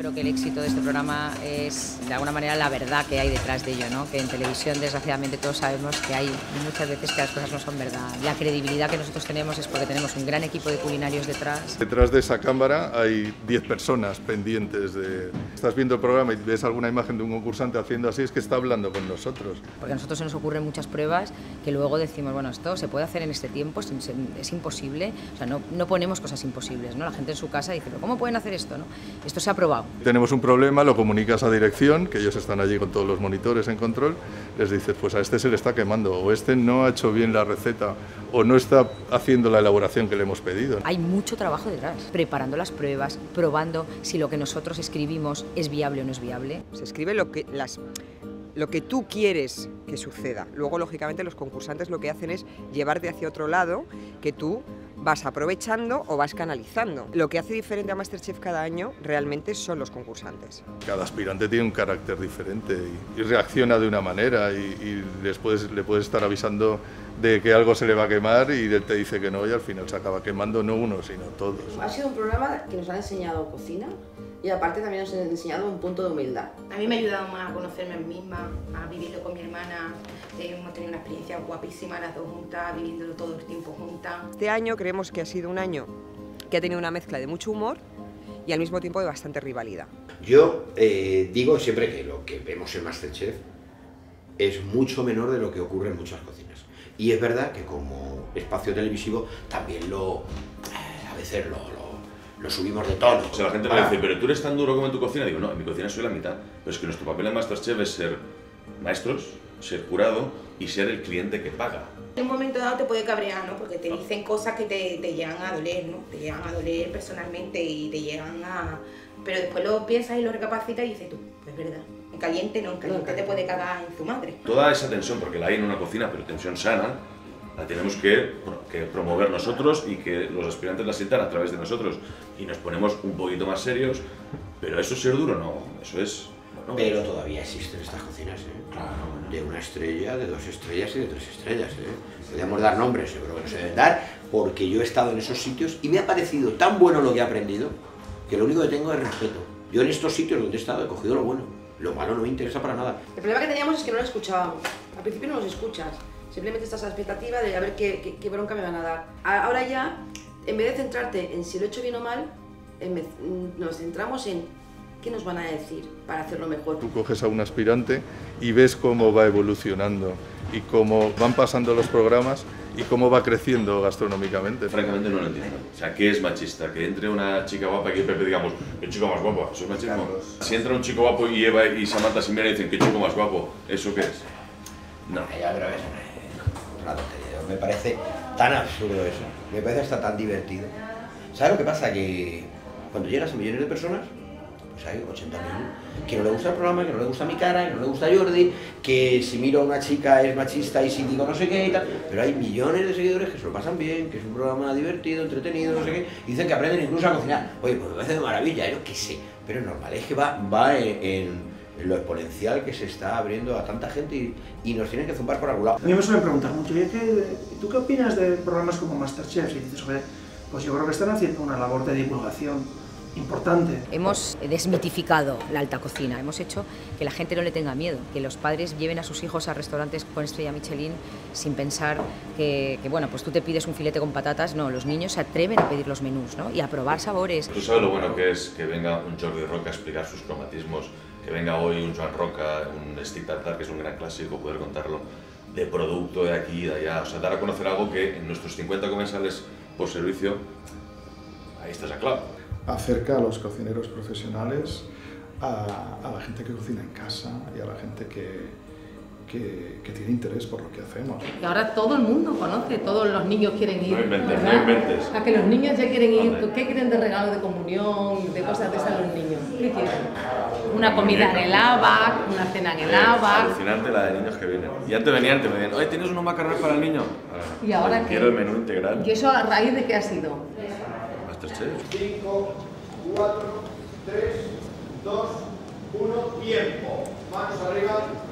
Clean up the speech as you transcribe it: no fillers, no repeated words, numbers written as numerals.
creo que el éxito de este programa es, de alguna manera, la verdad que hay detrás de ello, ¿no? Que en televisión, desgraciadamente, todos sabemos que hay muchas veces que las cosas no son verdad. La credibilidad que nosotros tenemos es porque tenemos un gran equipo de culinarios detrás. Detrás de esa cámara hay 10 personas pendientes de... Estás viendo el programa y ves alguna imagen de un concursante haciendo así, es que está hablando con nosotros. Porque a nosotros se nos ocurren muchas pruebas que luego decimos, bueno, esto se puede hacer en este tiempo, es imposible. O sea, no ponemos cosas imposibles, ¿no? La gente en su casa dice, ¿pero cómo pueden hacer esto, no? Esto se ha probado. Tenemos un problema, lo comunicas a dirección, que ellos están allí con todos los monitores en control, les dices, pues a este se le está quemando, o este no ha hecho bien la receta, o no está haciendo la elaboración que le hemos pedido. Hay mucho trabajo detrás, preparando las pruebas, probando si lo que nosotros escribimos es viable o no es viable. Se escribe lo que tú quieres que suceda. Luego, lógicamente, los concursantes lo que hacen es llevarte hacia otro lado que tú vas aprovechando o vas canalizando. Lo que hace diferente a MasterChef cada año realmente son los concursantes. Cada aspirante tiene un carácter diferente y reacciona de una manera y le puedes estar avisando de que algo se le va a quemar y él te dice que no y al final se acaba quemando no uno sino todos. Ha sido un programa que nos ha enseñado cocina y aparte también nos ha enseñado un punto de humildad. A mí me ha ayudado más a conocerme a mí misma, a vivirlo con mi hermana. Hemos tenido una experiencia guapísima las dos juntas, viviéndolo todo el tiempo juntas. Este año creemos que ha sido un año que ha tenido una mezcla de mucho humor y al mismo tiempo de bastante rivalidad. Yo digo siempre que lo que vemos en MasterChef es mucho menor de lo que ocurre en muchas cocinas. Y es verdad que como espacio televisivo también a veces lo subimos de tono. O sea, la gente me dice, pero tú eres tan duro como en tu cocina. Digo, no, en mi cocina soy la mitad. Pero es que nuestro papel en MasterChef es ser maestros, ser jurado y ser el cliente que paga. En un momento dado te puede cabrear, ¿no? Porque te dicen cosas que te llegan a doler, ¿no? Te llegan a doler personalmente y te llegan a... Pero después lo piensas y lo recapacitas y dices tú, pues es verdad. En caliente no, en caliente te puede cagar en tu madre. Toda esa tensión, porque la hay en una cocina, pero tensión sana, la tenemos que promover nosotros y que los aspirantes la sientan a través de nosotros. Y nos ponemos un poquito más serios, pero eso es ser duro, no, eso es... No, pero todavía existen estas cocinas, ¿eh? Claro, bueno. De 1 estrella, de 2 estrellas y de 3 estrellas, ¿eh? Podríamos dar nombres, seguro que no se deben dar, porque yo he estado en esos sitios y me ha parecido tan bueno lo que he aprendido, que lo único que tengo es respeto. Yo en estos sitios donde he estado he cogido lo bueno, lo malo no me interesa para nada. El problema que teníamos es que no lo escuchábamos. Al principio no los escuchas, simplemente estás a la expectativa de a ver qué bronca me van a dar. Ahora ya, en vez de centrarte en si lo he hecho bien o mal, nos centramos en qué nos van a decir para hacerlo mejor. Tú coges a un aspirante y ves cómo va evolucionando y cómo van pasando los programas y cómo va creciendo gastronómicamente. Francamente no lo entiendo. O sea, ¿qué es machista? Que entre una chica guapa y que Pepe digamos, el chico más guapo, ¿eso es machismo? Si entra un chico guapo y Eva y Samantha sin mirar y dicen, ¿qué chico más guapo? ¿Eso qué es? No. Ya, pero es una tontería. Me parece tan absurdo eso. Me parece hasta tan divertido. ¿Sabes lo que pasa? Que cuando llegas a millones de personas, pues hay 80.000 que no le gusta el programa, que no le gusta mi cara, que no le gusta Jordi, que si miro a una chica es machista y si digo no sé qué y tal, pero hay millones de seguidores que se lo pasan bien, que es un programa divertido, entretenido, no sé qué, y dicen que aprenden incluso a cocinar. Oye, pues me parece de maravilla, yo qué sé, pero es normal, es que va en lo exponencial que se está abriendo a tanta gente y nos tienen que zumbar por algún lado. A mí me suelen preguntar mucho, ¿tú qué opinas de programas como MasterChef? Y dices, joder, pues yo creo que están haciendo una labor de divulgación importante. Hemos desmitificado la alta cocina, hemos hecho que la gente no le tenga miedo, que los padres lleven a sus hijos a restaurantes con estrella Michelin sin pensar que bueno, pues tú te pides un filete con patatas, no, los niños se atreven a pedir los menús, ¿no? Y a probar sabores. ¿Tú sabes lo bueno que es que venga un Jordi Roca a explicar sus cromatismos, que venga hoy un Joan Roca, un Stick Tartar, que es un gran clásico, poder contarlo, de producto de aquí y de allá, o sea, dar a conocer algo que en nuestros 50 comensales por servicio, ahí está esa clave. Acerca a los cocineros profesionales, a la gente que cocina en casa y a la gente que tiene interés por lo que hacemos. Y ahora todo el mundo conoce, todos los niños quieren ir. No inventes, no inventes. A que los niños ya quieren ir. ¿Qué quieren de regalo de comunión, de cosas de esas los niños? ¿Qué quieren? Una comida en el ABAC, una cena en el ABAC. Alucinante la de niños que vienen. Y antes venían, te decían, oye, ¿tienes unos macarrones para el niño? ¿Y ahora quiero el menú integral. ¿Y eso a raíz de qué ha sido? MasterChef. 5, 4, 3, 2, 1, tiempo. Manos arriba.